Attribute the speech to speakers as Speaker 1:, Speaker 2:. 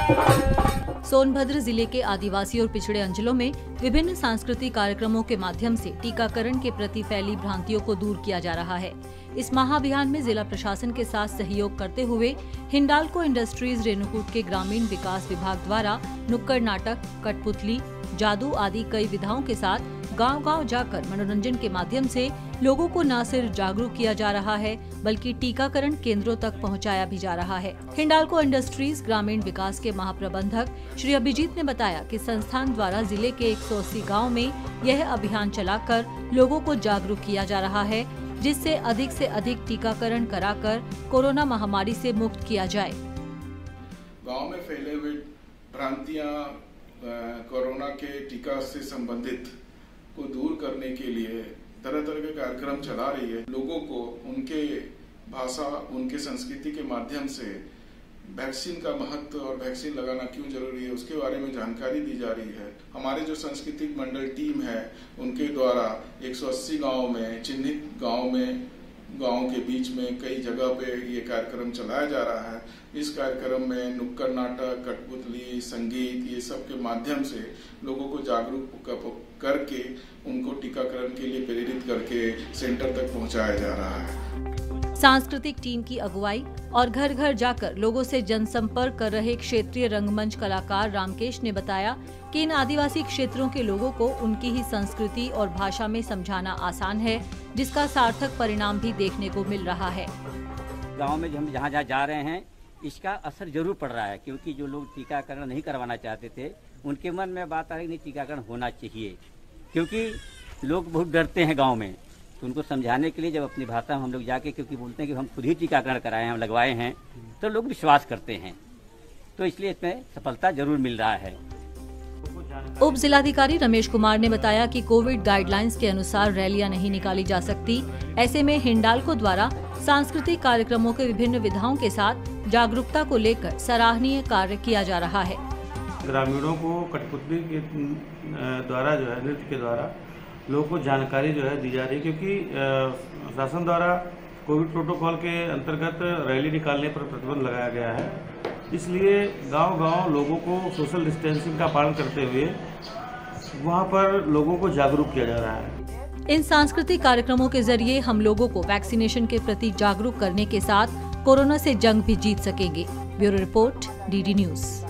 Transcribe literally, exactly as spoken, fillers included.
Speaker 1: सोनभद्र जिले के आदिवासी और पिछड़े अंचलों में विभिन्न सांस्कृतिक कार्यक्रमों के माध्यम से टीकाकरण के प्रति फैली भ्रांतियों को दूर किया जा रहा है। इस महाअभियान में जिला प्रशासन के साथ सहयोग करते हुए हिंडाल्को इंडस्ट्रीज रेणुकूट के ग्रामीण विकास विभाग द्वारा नुक्कड़ नाटक, कठपुतली, जादू आदि कई विधाओं के साथ गांव-गांव जाकर मनोरंजन के माध्यम से लोगों को न सिर्फ जागरूक किया जा रहा है बल्कि टीकाकरण केंद्रों तक पहुंचाया भी जा रहा है। हिंडाल्को इंडस्ट्रीज ग्रामीण विकास के महाप्रबंधक श्री अभिजीत ने बताया कि संस्थान द्वारा जिले के एक सौ अस्सी गाँव में यह अभियान चलाकर लोगों को जागरूक किया जा रहा है, जिससे अधिक से अधिक टीकाकरण कराकर कोरोना महामारी से मुक्त किया जाए।
Speaker 2: गांव में फैले हुए भ्रांतियां कोरोना के टीका से संबंधित को दूर करने के लिए तरह तरह के कार्यक्रम चला रही है। लोगों को उनके भाषा, उनके संस्कृति के माध्यम से वैक्सीन का महत्व और वैक्सीन लगाना क्यों जरूरी है उसके बारे में जानकारी दी जा रही है। हमारे जो सांस्कृतिक मंडल टीम है उनके द्वारा एक सौ अस्सी गाँव में, चिन्हित गाँव में, गाँव के बीच में कई जगह पे ये कार्यक्रम चलाया जा रहा है। इस कार्यक्रम में नुक्कड़ नाटक, कठपुतली, संगीत, ये सब के माध्यम से लोगों को जागरूक करके उनको टीकाकरण के लिए प्रेरित करके सेंटर तक पहुंचाया जा रहा है।
Speaker 1: सांस्कृतिक टीम की अगुवाई और घर घर जाकर लोगों से जनसंपर्क कर रहे क्षेत्रीय रंगमंच कलाकार रामकेश ने बताया कि इन आदिवासी क्षेत्रों के लोगों को उनकी ही संस्कृति और भाषा में समझाना आसान है, जिसका सार्थक परिणाम भी देखने को मिल रहा है।
Speaker 3: गाँव में हम जहाँ जहाँ जा रहे हैं इसका असर जरूर पड़ रहा है, क्योंकि जो लोग टीकाकरण नहीं करवाना चाहते थे उनके मन में बात आ रही नहीं टीकाकरण होना चाहिए, क्योंकि लोग बहुत डरते हैं गांव में। तो उनको समझाने के लिए जब अपनी भाषा में हम लोग जाके, क्योंकि बोलते हैं कि हम खुद ही टीकाकरण कराए हैं, हम लगवाए हैं, तो लोग विश्वास करते हैं। तो इसलिए इसमें सफलता जरूर मिल रहा है।
Speaker 1: उप जिलाधिकारी रमेश कुमार ने बताया कि कोविड गाइडलाइंस के अनुसार रैलियां नहीं निकाली जा सकती। ऐसे में हिंडाल्को द्वारा सांस्कृतिक कार्यक्रमों के विभिन्न विधाओं के साथ जागरूकता को लेकर सराहनीय कार्य किया जा रहा है।
Speaker 4: ग्रामीणों को कठपुतली के द्वारा जो है, नृत्य के द्वारा लोगों को जानकारी जो है दी जा रही है, क्योंकि शासन द्वारा कोविड प्रोटोकॉल के अंतर्गत रैली निकालने पर प्रतिबंध लगाया गया है। इसलिए गांव-गांव लोगों को सोशल डिस्टेंसिंग का पालन करते हुए वहां पर लोगों को जागरूक किया जा रहा है।
Speaker 1: इन सांस्कृतिक कार्यक्रमों के जरिए हम लोगों को वैक्सीनेशन के प्रति जागरूक करने के साथ कोरोना से जंग भी जीत सकेंगे। Bureau report, D D news.